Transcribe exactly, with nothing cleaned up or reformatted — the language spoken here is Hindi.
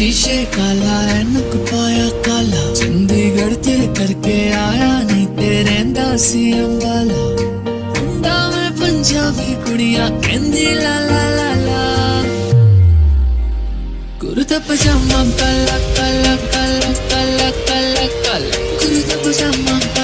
शीशे काला ऐनक पाया काला, चंडीगढ़ तेरे करके आया नहीं तेरे दासी अंबाला। मुंडा में पंजाबी कुड़ियां कहंदी ला ला ला ला, कुर्ता पजामा काला काला काला काला काला काला, कुर्ता पजामा